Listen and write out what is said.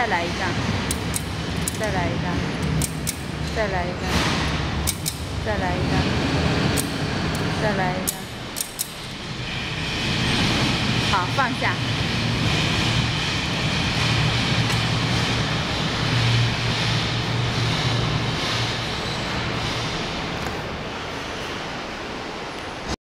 再来一张，再来一张，再来一张，再来一张，再来一张。好，放下。